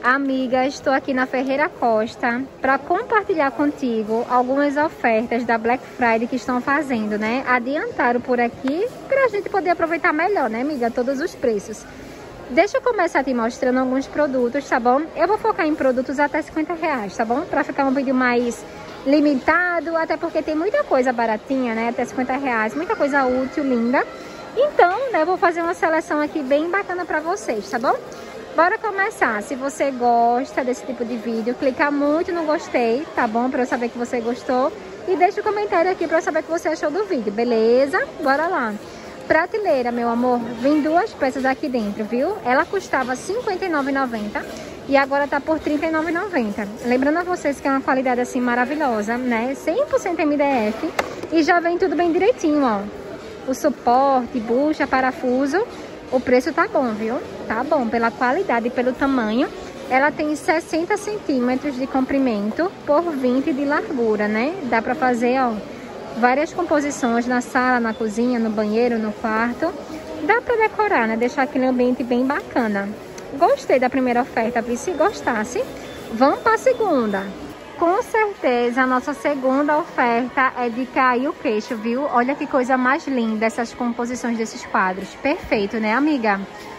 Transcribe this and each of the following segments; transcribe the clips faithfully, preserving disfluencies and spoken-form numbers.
Amiga, estou aqui na Ferreira Costa para compartilhar contigo algumas ofertas da Black Friday que estão fazendo, né? Adiantaram por aqui para a gente poder aproveitar melhor, né, amiga? Todos os preços. Deixa eu começar te mostrando alguns produtos, tá bom? Eu vou focar em produtos até cinquenta reais, tá bom? Para ficar um vídeo mais limitado, até porque tem muita coisa baratinha, né? Até cinquenta reais, muita coisa útil, linda. Então, né, eu vou fazer uma seleção aqui bem bacana para vocês, tá bom? Bora começar. Se você gosta desse tipo de vídeo, clica muito no gostei, tá bom? Para eu saber que você gostou. E deixa um comentário aqui para eu saber o que você achou do vídeo, beleza? Bora lá. Prateleira, meu amor, vem duas peças aqui dentro, viu? Ela custava cinquenta e nove reais e noventa centavos e agora tá por trinta e nove reais e noventa centavos. Lembrando a vocês que é uma qualidade assim maravilhosa, né? cem por cento M D F e já vem tudo bem direitinho, ó. O suporte, bucha, parafuso. O preço tá bom, viu? Tá bom, pela qualidade e pelo tamanho. Ela tem sessenta centímetros de comprimento por vinte de largura, né? Dá pra fazer, ó, várias composições na sala, na cozinha, no banheiro, no quarto. Dá pra decorar, né? Deixar aquele ambiente bem bacana. Gostei da primeira oferta, viu? Se gostasse, vamos pra segunda. Com certeza, a nossa segunda oferta é de cair o queixo, viu? Olha que coisa mais linda essas composições desses quadros. Perfeito, né, amiga?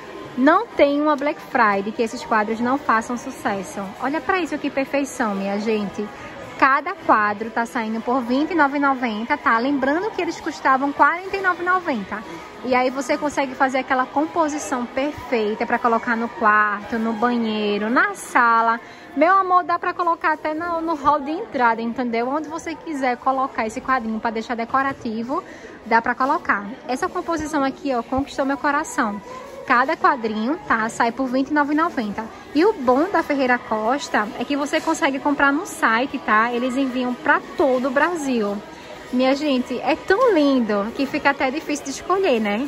Não tem uma Black Friday que esses quadros não façam sucesso. Olha pra isso, que perfeição, minha gente. Cada quadro tá saindo por vinte e nove reais e noventa centavos, tá? Lembrando que eles custavam quarenta e nove reais e noventa centavos. E aí você consegue fazer aquela composição perfeita para colocar no quarto, no banheiro, na sala. Meu amor, dá pra colocar até no, no hall de entrada, entendeu? Onde você quiser colocar esse quadrinho para deixar decorativo, dá pra colocar. Essa composição aqui, ó, conquistou meu coração. Cada quadrinho, tá? Sai por vinte e nove reais e noventa centavos. E o bom da Ferreira Costa é que você consegue comprar no site, tá? Eles enviam pra todo o Brasil. Minha gente, é tão lindo que fica até difícil de escolher, né?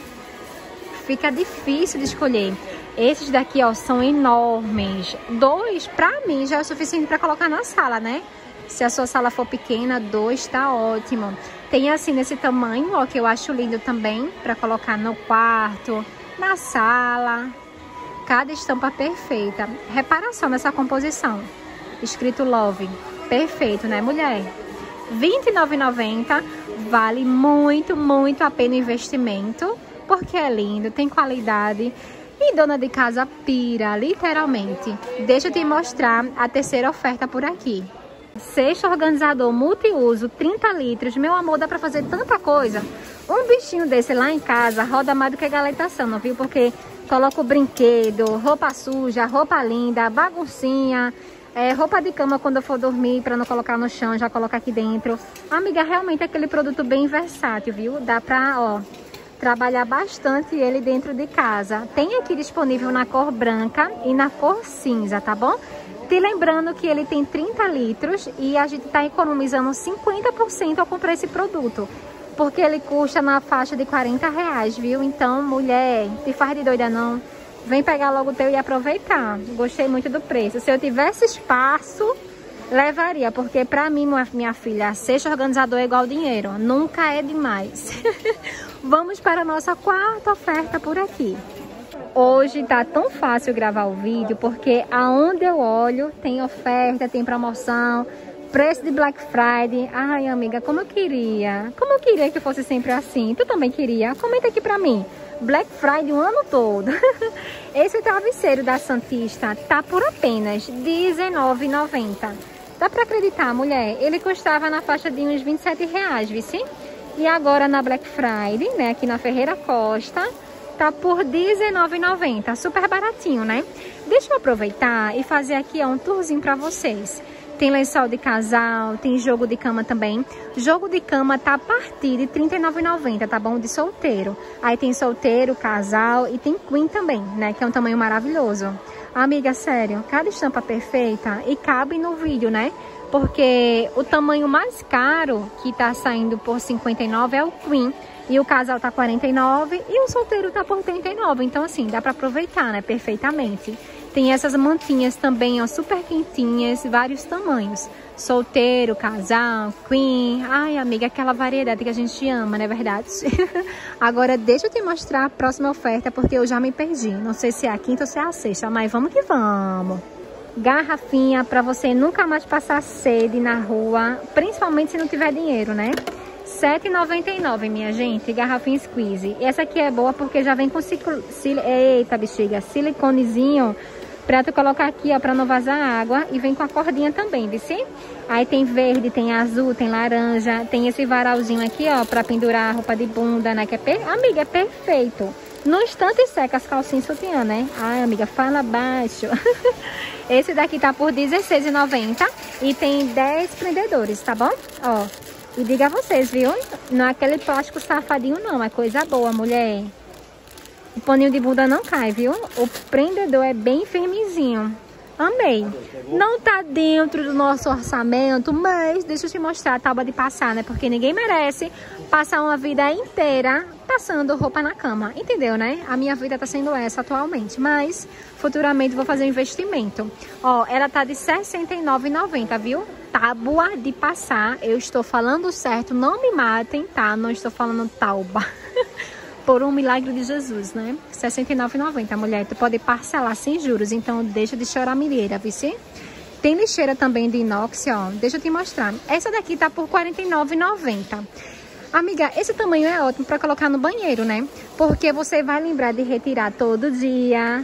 Fica difícil de escolher. Esses daqui, ó, são enormes. Dois, pra mim, já é o suficiente pra colocar na sala, né? Se a sua sala for pequena, dois tá ótimo. Tem assim, nesse tamanho, ó, que eu acho lindo também, pra colocar no quarto, na sala. Cada estampa perfeita. Repara só nessa composição. Escrito Love. Perfeito, né, mulher? vinte e nove reais e noventa centavos. Vale muito, muito a pena o investimento. Porque é lindo, tem qualidade. E dona de casa pira, literalmente. Deixa eu te mostrar a terceira oferta por aqui. Cesto organizador multiuso, trinta litros. Meu amor, dá pra fazer tanta coisa. Um bichinho desse lá em casa roda mais do que galetação, não viu? Porque coloca o brinquedo, roupa suja, roupa linda, baguncinha, é, roupa de cama quando eu for dormir, pra não colocar no chão, já coloca aqui dentro. Amiga, realmente é aquele produto bem versátil, viu? Dá pra, ó, trabalhar bastante ele dentro de casa. Tem aqui disponível na cor branca e na cor cinza, tá bom? Te lembrando que ele tem trinta litros e a gente tá economizando cinquenta por cento ao comprar esse produto. Porque ele custa na faixa de quarenta reais, viu? Então, mulher, te faz de doida não. Vem pegar logo o teu e aproveitar. Gostei muito do preço. Se eu tivesse espaço, levaria. Porque pra mim, minha filha, cesto organizador é igual dinheiro. Nunca é demais. Vamos para a nossa quarta oferta por aqui. Hoje tá tão fácil gravar o vídeo porque aonde eu olho tem oferta, tem promoção, preço de Black Friday. Ai, amiga, como eu queria. Como eu queria que fosse sempre assim. Tu também queria? Comenta aqui pra mim. Black Friday o ano todo. Esse travesseiro da Santista tá por apenas dezenove reais e noventa centavos. Dá pra acreditar, mulher? Ele custava na faixa de uns vinte e sete reais, vice? E agora na Black Friday, né, aqui na Ferreira Costa, tá por dezenove reais e noventa centavos. Super baratinho, né? Deixa eu aproveitar e fazer aqui, ó, um tourzinho pra vocês. Tem lençol de casal, tem jogo de cama também. Jogo de cama tá a partir de trinta e nove reais e noventa centavos, tá bom? De solteiro. Aí tem solteiro, casal e tem queen também, né? Que é um tamanho maravilhoso. Amiga, sério, cada estampa perfeita e cabe no vídeo, né? Porque o tamanho mais caro que tá saindo por cinquenta e nove reais é o queen. E o casal tá quarenta e nove reais e o solteiro tá por trinta e nove reais. Então, assim, dá pra aproveitar, né? Perfeitamente. Tem essas mantinhas também, ó, super quentinhas, vários tamanhos. Solteiro, casal, queen. Ai, amiga, aquela variedade que a gente ama, não é verdade? Agora, deixa eu te mostrar a próxima oferta, porque eu já me perdi. Não sei se é a quinta ou se é a sexta, mas vamos que vamos. Garrafinha para você nunca mais passar sede na rua, principalmente se não tiver dinheiro, né? sete reais e noventa e nove, minha gente, garrafinha squeeze. Essa aqui é boa porque já vem com ciclo, sil, eita bexiga, siliconezinho pra tu colocar aqui, ó, pra não vazar água. E vem com a cordinha também, viu? Aí tem verde, tem azul, tem laranja, tem esse varalzinho aqui, ó, pra pendurar a roupa de bunda, né? Que é per... Amiga, é perfeito. No instante seca as calcinhas e sutiã, né? Ai, amiga, fala baixo. Esse daqui tá por dezesseis reais e noventa centavos e tem dez prendedores, tá bom? Ó. E diga a vocês, viu? Não é aquele plástico safadinho, não. É coisa boa, mulher. O paninho de bunda não cai, viu? O prendedor é bem firmezinho. Amei. Não tá dentro do nosso orçamento, mas deixa eu te mostrar a tábua de passar, né? Porque ninguém merece passar uma vida inteira passando roupa na cama. Entendeu, né? A minha vida tá sendo essa atualmente, mas futuramente vou fazer um investimento. Ó, ela tá de sessenta e nove reais e noventa centavos, viu? Tábua de passar. Eu estou falando certo, não me matem, tá? Não estou falando tauba. Por um milagre de Jesus, né? sessenta e nove reais e noventa centavos, mulher. Tu pode parcelar sem juros, então deixa de chorar milheira, viu? Tem lixeira também de inox, ó. Deixa eu te mostrar. Essa daqui tá por quarenta e nove reais e noventa centavos. Amiga, esse tamanho é ótimo pra colocar no banheiro, né? Porque você vai lembrar de retirar todo dia.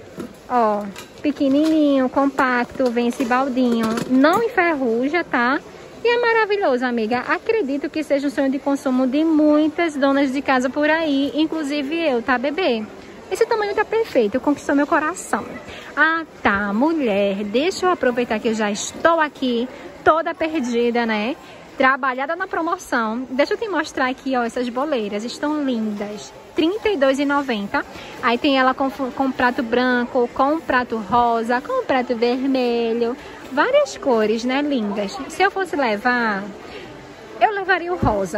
Ó, pequenininho, compacto, vem esse baldinho. Não enferruja, tá? E é maravilhoso, amiga. Acredito que seja um sonho de consumo de muitas donas de casa por aí, inclusive eu, tá, bebê? Esse tamanho tá perfeito, conquistou meu coração. Ah, tá, mulher, deixa eu aproveitar que eu já estou aqui, toda perdida, né? Trabalhada na promoção. Deixa eu te mostrar aqui, ó, essas boleiras, estão lindas. trinta e dois reais e noventa centavos. Aí tem ela com, com prato branco, com prato rosa, com prato vermelho. Várias cores, né? Lindas. Se eu fosse levar, eu levaria o rosa.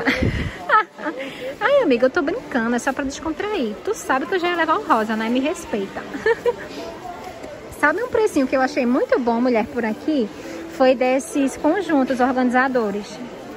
Ai, amiga, eu tô brincando, é só pra descontrair. Tu sabe que eu já ia levar o rosa, né? Me respeita. Sabe um precinho que eu achei muito bom, mulher, por aqui? Foi desses conjuntos organizadores.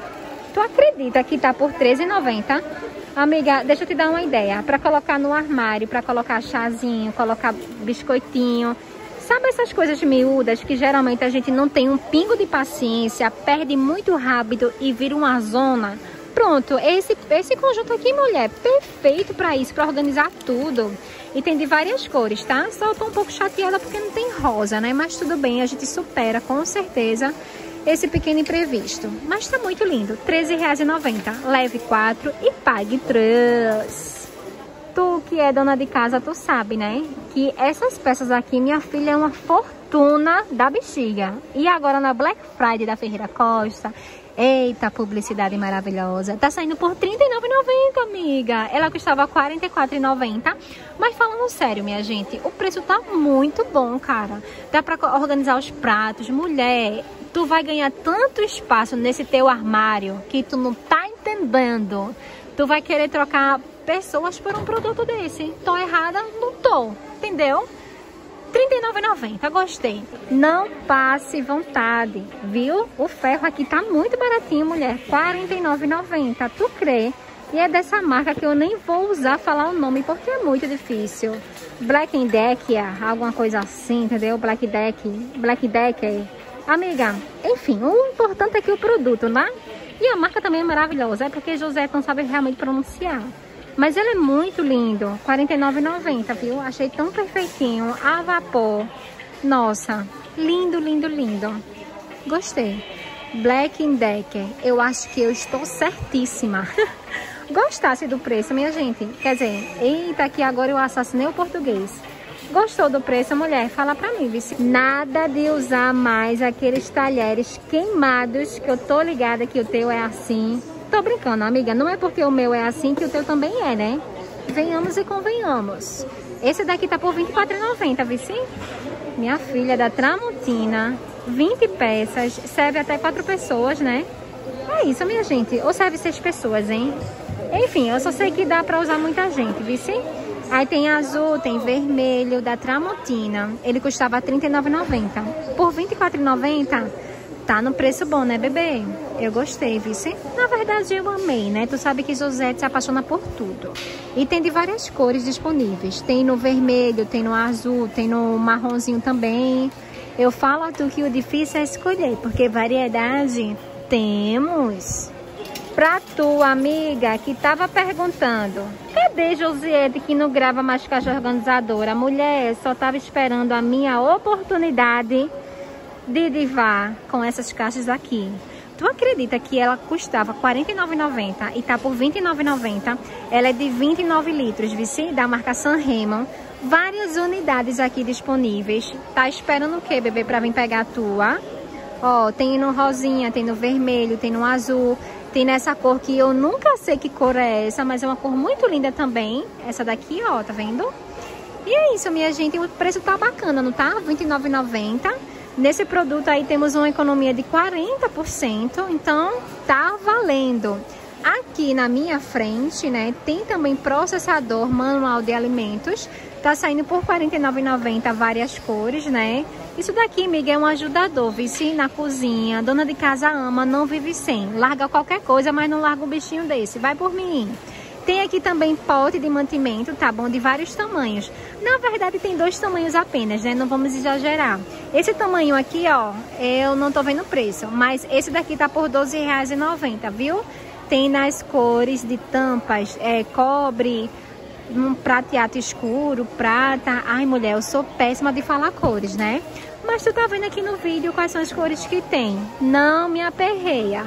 Tu acredita que tá por treze reais e noventa centavos? Amiga, deixa eu te dar uma ideia. Pra colocar no armário, pra colocar chazinho, colocar biscoitinho. Sabe essas coisas miúdas que geralmente a gente não tem um pingo de paciência, perde muito rápido e vira uma zona? Pronto, esse, esse conjunto aqui, mulher, perfeito pra isso, pra organizar tudo. E tem de várias cores, tá? Só eu tô um pouco chateada porque não tem rosa, né? Mas tudo bem, a gente supera com certeza esse pequeno imprevisto. Mas tá muito lindo, treze reais e noventa centavos. Leve quatro e pague três. Tu que é dona de casa, tu sabe, né? Que essas peças aqui, minha filha, é uma fortuna da bexiga. E agora na Black Friday da Ferreira Costa, eita, publicidade maravilhosa. Tá saindo por trinta e nove reais e noventa centavos, amiga. Ela custava quarenta e quatro reais e noventa centavos. Mas falando sério, minha gente, o preço tá muito bom, cara. Dá pra organizar os pratos. Mulher, tu vai ganhar tanto espaço nesse teu armário que tu não tá entendendo. Tu vai querer trocar pessoas por um produto desse. Tô errada? Não tô. Entendeu? trinta e nove reais e noventa centavos, gostei. Não passe vontade, viu? O ferro aqui tá muito baratinho, mulher. quarenta e nove reais e noventa centavos, tu crê? E é dessa marca que eu nem vou usar falar o nome, porque é muito difícil. Black Decker, alguma coisa assim, entendeu? Black Deck, Black Decker. Amiga, enfim, o importante é que o produto, né? E a marca também é maravilhosa, é porque José não sabe realmente pronunciar. Mas ele é muito lindo, quarenta e nove reais e noventa centavos, viu? Achei tão perfeitinho, a vapor. Nossa, lindo, lindo, lindo. Gostei. Black Decker, eu acho que eu estou certíssima. Gostasse do preço, minha gente? Quer dizer, eita, que agora eu assassinei o português. Gostou do preço, mulher? Fala pra mim, viu? Nada de usar mais aqueles talheres queimados, que eu tô ligada que o teu é assim. Tô brincando, amiga. Não é porque o meu é assim que o teu também é, né? Venhamos e convenhamos. Esse daqui tá por vinte e quatro reais e noventa centavos, viu? Minha filha da Tramontina. vinte peças. Serve até quatro pessoas, né? É isso, minha gente. Ou serve seis pessoas, hein? Enfim, eu só sei que dá pra usar muita gente, viu? Aí tem azul, tem vermelho, da Tramontina. Ele custava trinta e nove reais e noventa centavos. Por vinte e quatro reais e noventa centavos, tá no preço bom, né, bebê? Eu gostei, viu? Na verdade, eu amei, né? Tu sabe que José se apaixona por tudo. E tem de várias cores disponíveis. Tem no vermelho, tem no azul, tem no marronzinho também. Eu falo a tu que o difícil é escolher, porque variedade temos. Pra tu, amiga, que tava perguntando, cadê Josiette que não grava mais caixa organizadora? A mulher só tava esperando a minha oportunidade de divar com essas caixas aqui. Tu acredita que ela custava quarenta e nove reais e noventa centavos e tá por vinte e nove reais e noventa centavos? Ela é de vinte e nove litros, vice, da marca Sanremo. Várias unidades aqui disponíveis. Tá esperando o que, bebê, pra vir pegar a tua? Ó, tem no rosinha, tem no vermelho, tem no azul, tem nessa cor que eu nunca sei que cor é essa, mas é uma cor muito linda também. Essa daqui, ó, tá vendo? E é isso, minha gente, o preço tá bacana, não tá? vinte e nove reais e noventa centavos. Nesse produto aí temos uma economia de quarenta por cento, então tá valendo. Aqui na minha frente, né, tem também processador manual de alimentos. Tá saindo por quarenta e nove reais e noventa centavos, várias cores, né? Isso daqui, amiga, é um ajudador, vice na cozinha. Dona de casa ama, não vive sem. Larga qualquer coisa, mas não larga um bichinho desse. Vai por mim. Tem aqui também pote de mantimento, tá bom? De vários tamanhos. Na verdade, tem dois tamanhos apenas, né? Não vamos exagerar. Esse tamanho aqui, ó, eu não tô vendo o preço. Mas esse daqui tá por doze reais e noventa centavos, viu? Tem nas cores de tampas, é, cobre, um prateado escuro, prata. Ai, mulher, eu sou péssima de falar cores, né? Mas tu tá vendo aqui no vídeo quais são as cores que tem. Não me aperreia.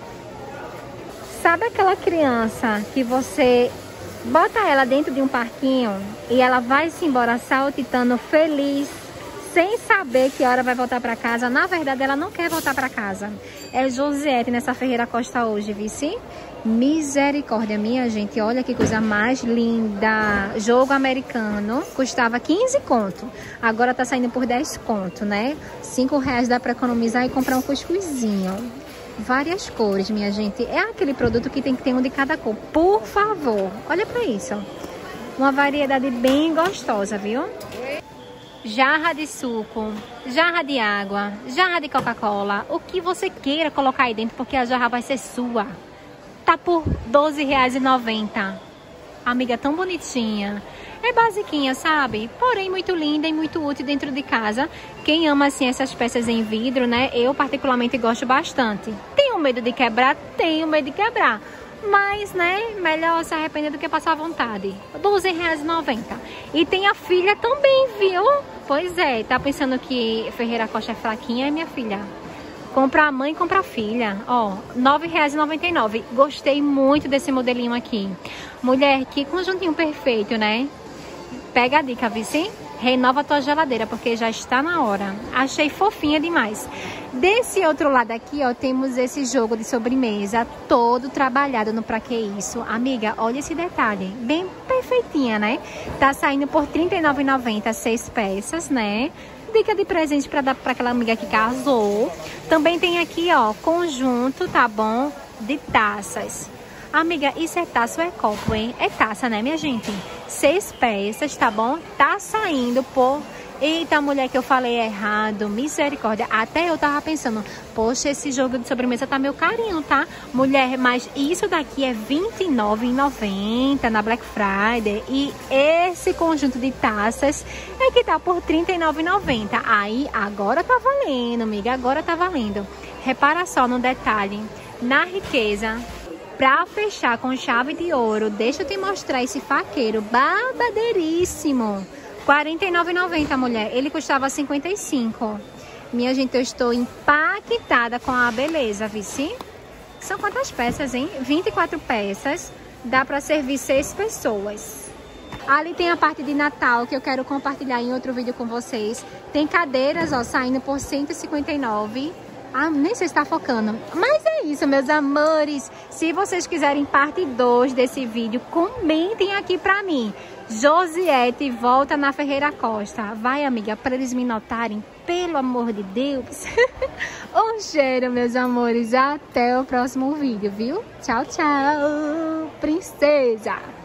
Sabe aquela criança que você bota ela dentro de um parquinho e ela vai se embora saltitando feliz, sem saber que hora vai voltar para casa? Na verdade, ela não quer voltar para casa. É Josiette nessa Ferreira Costa hoje, vice? Misericórdia, minha gente. Olha que coisa mais linda. Jogo americano. Custava quinze conto. Agora tá saindo por dez conto, né? cinco reais dá para economizar e comprar um cuscuzinho. Várias cores, minha gente. É aquele produto que tem que ter um de cada cor. Por favor, olha pra isso. Uma variedade bem gostosa, viu? Jarra de suco, jarra de água, jarra de Coca-Cola. O que você queira colocar aí dentro, porque a jarra vai ser sua. Tá por doze reais e noventa centavos. Amiga, tão bonitinha. É basiquinha, sabe? Porém, muito linda e muito útil dentro de casa. Quem ama, assim, essas peças em vidro, né? Eu, particularmente, gosto bastante. Tenho medo de quebrar? Tenho medo de quebrar. Mas, né? Melhor se arrepender do que passar vontade. doze reais e noventa centavos. E tem a filha também, viu? Pois é. Tá pensando que Ferreira Costa é fraquinha, é minha filha? Compra a mãe e compra a filha. Ó, nove reais e noventa e nove centavos. Gostei muito desse modelinho aqui. Mulher, que conjuntinho perfeito, né? Pega a dica, vice? Renova a tua geladeira, porque já está na hora. Achei fofinha demais. Desse outro lado aqui, ó, temos esse jogo de sobremesa todo trabalhado no Pra Que Isso. Amiga, olha esse detalhe. Bem perfeitinha, né? Tá saindo por trinta e nove reais e noventa centavos, seis peças, né? Dica de presente para dar para aquela amiga que casou. Também tem aqui, ó, conjunto, tá bom? De taças. Amiga, isso é taça ou é copo, hein? É taça, né, minha gente? Seis peças, tá bom? Tá saindo por... Eita, mulher, que eu falei errado. Misericórdia. Até eu tava pensando, poxa, esse jogo de sobremesa tá meu carinho, tá? Mulher, mas isso daqui é vinte e nove reais e noventa centavos na Black Friday. E esse conjunto de taças é que tá por trinta e nove reais e noventa centavos. Aí, agora tá valendo, amiga. Agora tá valendo. Repara só no detalhe. Na riqueza... Pra fechar com chave de ouro, deixa eu te mostrar esse faqueiro babadeiríssimo. quarenta e nove reais e noventa centavos, mulher. Ele custava cinquenta e cinco reais. Minha gente, eu estou impactada com a beleza, vice? São quantas peças, hein? vinte e quatro peças. Dá pra servir seis pessoas. Ali tem a parte de Natal que eu quero compartilhar em outro vídeo com vocês. Tem cadeiras, ó, saindo por cento e cinquenta e nove reais. Ah, nem sei se tá focando. Mas é isso, meus amores. Se vocês quiserem parte dois desse vídeo, comentem aqui pra mim. Josiette volta na Ferreira Costa. Vai, amiga, pra eles me notarem. Pelo amor de Deus. Um cheiro, meus amores. Até o próximo vídeo, viu? Tchau, tchau. Princesa.